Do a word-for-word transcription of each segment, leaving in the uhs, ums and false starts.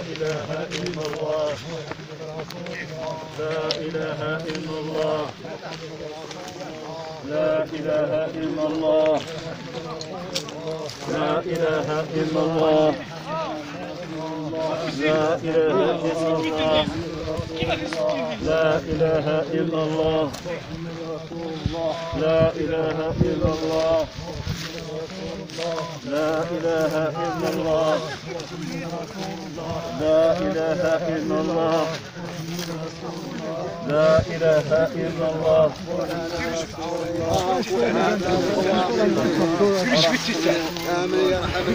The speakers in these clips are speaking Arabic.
إله إلا الله لا إله إلا الله لا إله إلا الله لا إله إلا الله لا إله إلا الله لا إله إلا الله لا إله إلا الله لا إله إلا الله لا إله إلا الله لا إله إلا الله آمين يا رحمن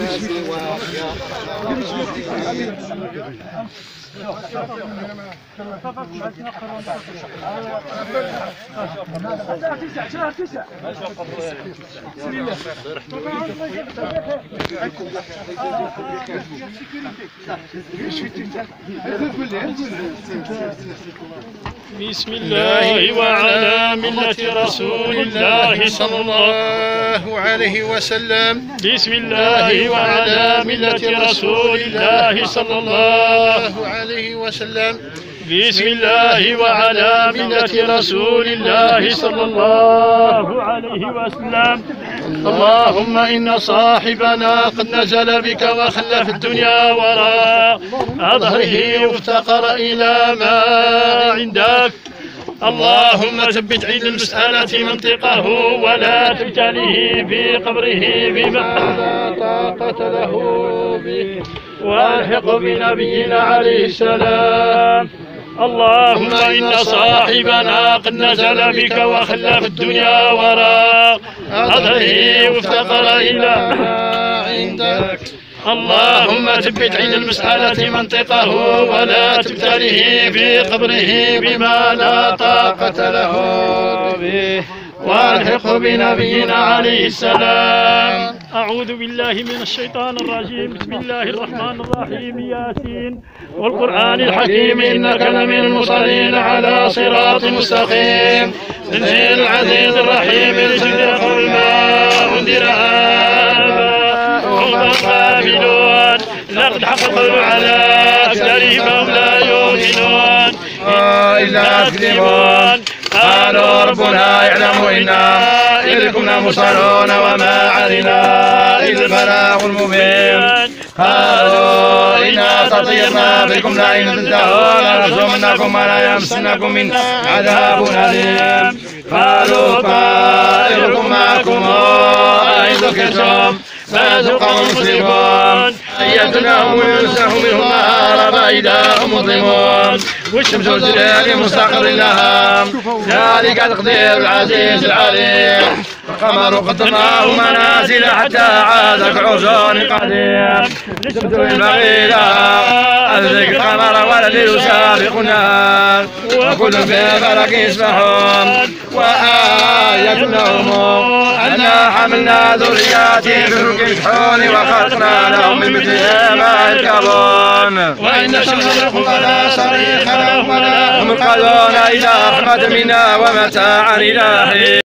بسم الله وعلى ملة رسول الله صلى الله عليه وسلم. بسم الله وعلى ملة رسول الله صلى الله عليه وسلم. بسم الله وعلى ملة رسول الله صلى الله عليه وسلم. اللهم إن صاحبنا قد نزل بك وخلف الدنيا وراء ظهره وافتقر إلى ما عندك. اللهم ثبت عند المسألة منطقه ولا تبتليه في قبره بما لا طاقة له به والحق بنبينا عليه السلام. اللهم إن صاحبنا قد نزل بك وخلف الدنيا وراء ظهره وافتقر إلى ما عندك. اللهم ثبت عند المسألة منطقه ولا تبتليه في قبره بما لا طاقة له به والحق بنبينا عليه السلام. أعوذ بالله من الشيطان الرجيم. بسم الله الرحمن الرحيم. ياسين والقرآن الحكيم إنك لمن المرسلين على صراط مستقيم. تنزيل العزيز الرحيم لتنذر ما أنذر آباؤهم قابلون. لقد حق القول على أكثرهم فهم لا يؤمنون إلا يكذبون. قالوا ربنا يعلم إنا إليكم لمرسلون وما علينا إلا البلاغ المبين. قالوا إنا تطيرنا بكم لئن تنتهوا لنرجمنكم ولا يمسنكم من عذاب أليم. قالوا طائركم معكم أئن ذكرتم فذوقوا مسلمون. أيتناهم ينزه منهم نهارا فإذا هم مظلمون. والشمس والجبال مستقر لها ذلك تقدير العزيز العليم. القمر قدرناه منازل حتى عاد كالعرجون القديم. الشمس ينبغي لها أن تدرك القمر ولا الليل سابق النهار وكل في فلك يسبحون. وآية لهم أنا حملنا ذرياتهم في الفلك المشحون وخلقنا لهم من مثلها ما يركبون. وإن الشمس لكم فلا صريخ لهم ولا هم يقالون إلى رحمة منا ومتاعا إلى حين.